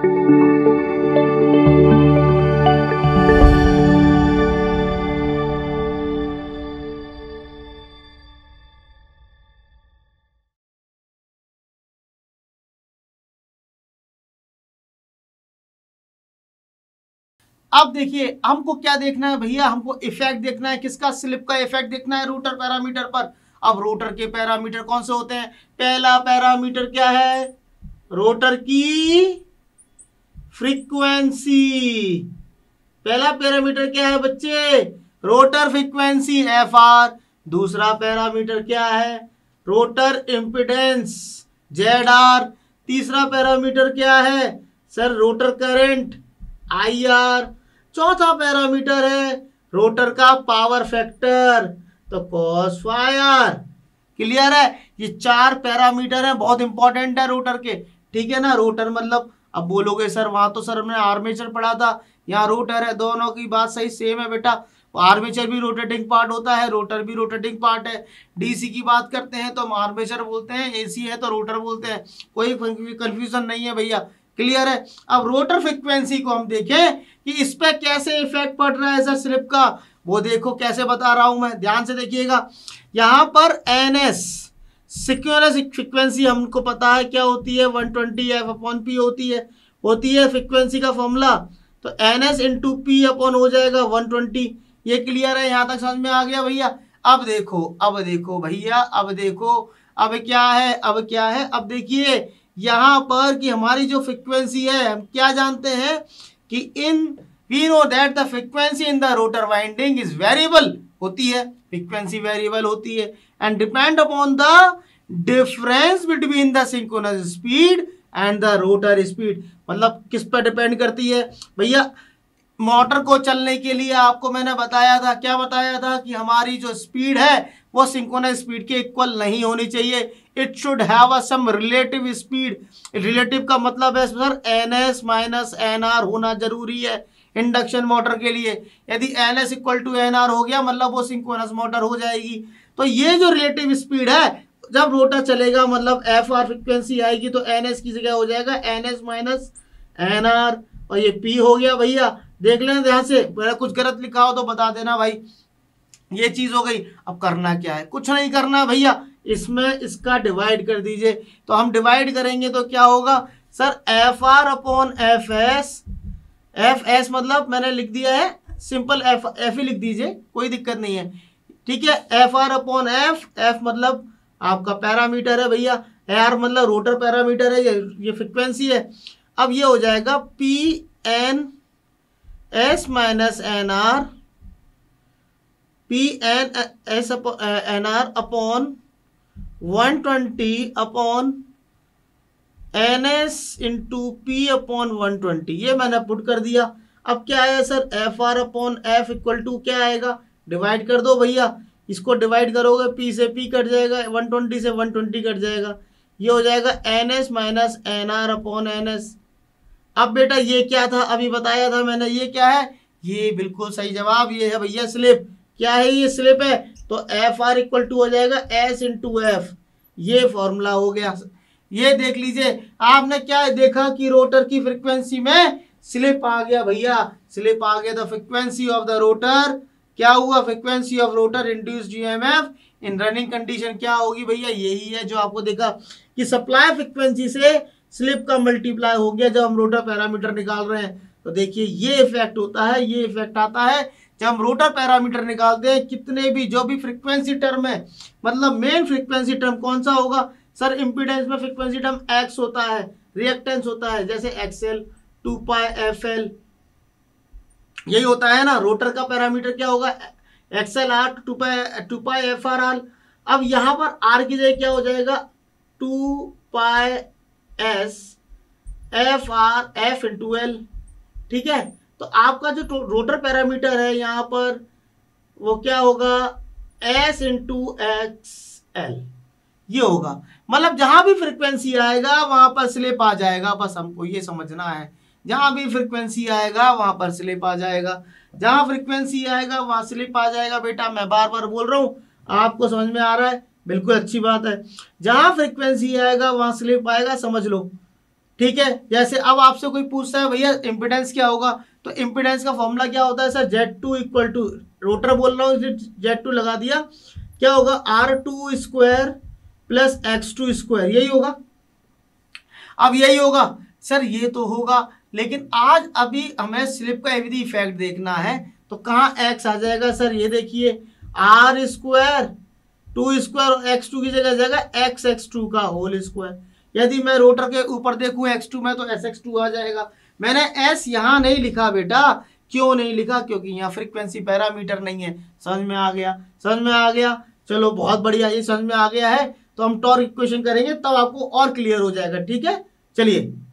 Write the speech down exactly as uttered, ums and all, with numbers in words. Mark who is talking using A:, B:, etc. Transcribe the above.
A: अब देखिए हमको क्या देखना है भैया, हमको इफेक्ट देखना है, किसका, स्लिप का इफेक्ट देखना है रोटर पैरामीटर पर। अब रोटर के पैरामीटर कौन से होते हैं? पहला पैरामीटर क्या है? रोटर की फ्रीक्वेंसी। पहला पैरामीटर क्या है बच्चे? Rotor frequency F R. दूसरा पैरामीटर क्या है? Rotor impedance Z R. तीसरा पैरामीटर क्या है sir? Rotor current I R. चौथा पैरामीटर है रोटर का पावर फैक्टर, तो कॉस फाई आर। क्लियर है? ये चार पैरामीटर है, बहुत इंपॉर्टेंट है रोटर के। ठीक है ना? रोटर मतलब अब बोलोगे सर वहां तो सर हमने आर्मेचर पढ़ा था, यहाँ रोटर है। दोनों की बात सही सेम है बेटा। आर्मेचर भी रोटेटिंग पार्ट होता है, रोटर भी रोटेटिंग पार्ट है। डीसी की बात करते हैं तो हम आर्मेचर बोलते हैं, एसी है तो रोटर बोलते हैं। कोई कंफ्यूजन नहीं है भैया। क्लियर है? अब रोटर फ्रीक्वेंसी को हम देखें कि इस पे कैसे इफेक्ट पड़ रहा है सर स्लिप का, वो देखो कैसे बता रहा हूं मैं, ध्यान से देखिएगा। यहां पर एन एस सिक्वेंस फ्रीक्वेंसी हमको पता है क्या होती है, one twenty F upon P होती है होती है फ्रीक्वेंसी का फॉर्मूला। तो N S into P upon हो जाएगा वन ट्वेंटी। ये क्लियर है? यहां तक समझ में आ गया भैया? अब देखो अब देखो भैया अब देखो अब क्या है अब क्या है अब देखिए यहां पर कि हमारी जो फ्रीक्वेंसी है, हम क्या जानते हैं कि in we know that the frequency in the rotor winding is variable होती है। फ्रीक्वेंसी वेरिएबल होती है and depend upon the difference between the synchronous speed and the rotor speed. मतलब किस पर डिपेंड करती है भैया? मोटर को चलने के लिए आपको मैंने बताया था, क्या बताया था कि हमारी जो स्पीड है वो सिंक्रोनस स्पीड के इक्वल नहीं होनी चाहिए। It should have a some relative speed. Relative का मतलब है sir N S minus N R होना जरूरी है इंडक्शन मोटर के लिए। यदि N S equal to N R हो गया मतलब वो सिंक्रोनस मोटर हो जाएगी। तो ये जो रिलेटिव स्पीड है, जब रोटर चलेगा मतलब एफ आर फ्रीक्वेंसी आएगी तो एन एस की जगह हो जाएगा N S minus N R. और ये पी हो गया भैया, देख लें ध्यान से, मेरा कुछ गलत लिखा हो तो बता देना भाई। ये चीज हो गई। अब करना क्या है? कुछ नहीं करना भैया, इसमें इसका डिवाइड कर दीजिए। तो हम डिवाइड करेंगे तो क्या होगा sir? F R upon F S. F S मतलब मैंने लिख दिया है सिंपल, एफ एफ ही लिख दीजिए, कोई दिक्कत नहीं है। ठीक है? F R upon F, F मतलब आपका पैरामीटर है भैया, आर मतलब रोटर पैरामीटर है, ये ये फ्रिक्वेंसी है। अब ये हो जाएगा P N S minus N R, P N S N R upon one twenty upon N S into P upon one twenty. ये मैंने पुट कर दिया। अब क्या है sir? F R upon F equal to क्या आएगा? डिवाइड कर दो भैया, इसको डिवाइड करोगे p से p कट जाएगा, वन ट्वेंटी से वन ट्वेंटी कट जाएगा, ये हो जाएगा N S minus N R upon N S. अब बेटा ये क्या था? अभी बताया था मैंने, ये क्या है? ये बिल्कुल सही जवाब, ये है भैया स्लिप। क्या है? ये स्लिप है। तो एफ आर इक्वल टू हो जाएगा एस इंटू एफ। ये फॉर्मूला हो गया। ये देख लीजिए, आपने क्या देखा कि रोटर की फ्रीक्वेंसी में स्लिप आ गया भैया, स्लिप आ गया। The frequency of the rotor क्या हुआ? Frequency of rotor induced EMF in running condition क्या होगी भैया? यही है जो आपको देखा कि सप्लाई फ्रीक्वेंसी से स्लिप का मल्टीप्लाई हो गया जब हम रोटर पैरामीटर निकाल रहे हैं। तो देखिए ये इफेक्ट होता है, ये इफेक्ट आता है जब हम रोटर पैरामीटर निकालते हैं। कितने भी जो भी फ्रीक्वेंसी टर्म है, मतलब मेन फ्रीक्वेंसी टर्म कौन सा होगा सर? इंपीडेंस में फ्रीक्वेंसी टर्म एक्स होता है, रिएक्टेंस होता है, जैसे XL, two pi F L, यही होता है ना। रोटर का पैरामीटर क्या होगा? XL R, two pi two pi F R R. अब यहाँ पर आर की जगह क्या हो जाएगा? Two pi S F R F into L. ठीक है? तो आपका जो रोटर पैरामीटर है यहाँ पर वो क्या होगा? एस इंटू एक्स एल, ये होगा। मतलब जहां भी फ्रीक्वेंसी आएगा वहां पर स्लिप आ जाएगा, बस हमको ये समझना है। जहां भी फ्रीक्वेंसी आएगा वहां पर स्लिप आ जाएगा, जहां फ्रीक्वेंसी आएगा वहां स्लिप आ जाएगा। बेटा मैं बार बार बोल रहा हूं, आपको समझ में आ रहा है? बिल्कुल अच्छी बात है। जहां फ्रीक्वेंसी आएगा वहां स्लिप आएगा, समझ लो। ठीक है। जैसे अब आपसे कोई पूछता है भैया इम्पिडेंस क्या होगा, तो इम्पिडेंस का फॉर्मूला क्या होता है sir, Z two equal to, rotor बोल रहा हूँ इसलिए जेड टू लगा दिया, क्या होगा R two square plus X two square, यही होगा। अब यही होगा सर, ये तो होगा, लेकिन आज अभी हमें स्लिप का एवरी इफेक्ट देखना है, तो कहाँ एक्स आ जाएगा सर, ये देखिए आर स्क्वायर टू स्क्वायर और एक्स टू की जगह जगह एक्स एक्स टू का होल स्क्वायर। यदि मैं रोटर के ऊपर देखूं एक्स टू में तो एस एक्स टू आ जाएगा। मैंने एस यहाँ नहीं लिखा बेटा, क्यों नहीं लिखा, क्योंकि यहाँ फ्रीक्वेंसी पैरामीटर नहीं है। समझ में आ गया, समझ में आ गया, चलो बहुत बढ़िया, ये समझ में आ गया है। तो हम टॉर्क इक्वेशन करेंगे तब आपको और क्लियर हो जाएगा, ठीक है। चलिए